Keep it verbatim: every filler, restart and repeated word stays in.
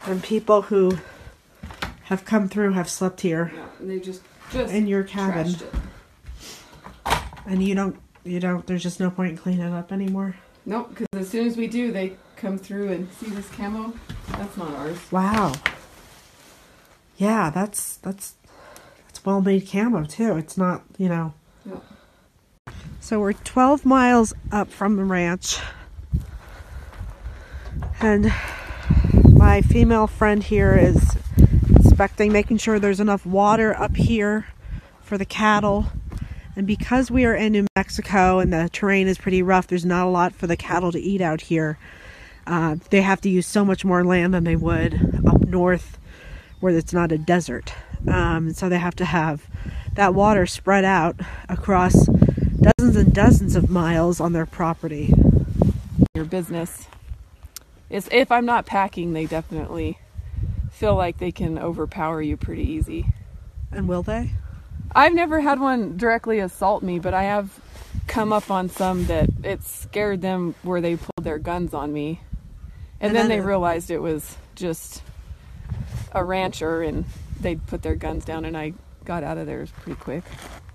And people who have come through have slept here. Yeah, and they just, just in your cabin. trashed it. And you don't, you don't, there's just no point in cleaning it up anymore. Nope, because as soon as we do, they come through and see this camo. That's not ours. Wow. Yeah, that's, that's, that's well-made camo too. It's not, you know. Yeah. So we're twelve miles up from the ranch. And my female friend here is inspecting, making sure there's enough water up here for the cattle. And because we are in New Mexico and the terrain is pretty rough, there's not a lot for the cattle to eat out here. Uh, they have to use so much more land than they would up north where it's not a desert. Um, so they have to have that water spread out across dozens and dozens of miles on their property. Your business. Is if I'm not packing, they definitely feel like they can overpower you pretty easy. And will they? I've never had one directly assault me, but I have come up on some that it scared them where they pulled their guns on me. And, and then, then they realized it was just a rancher and they'd put their guns down and I got out of there pretty quick.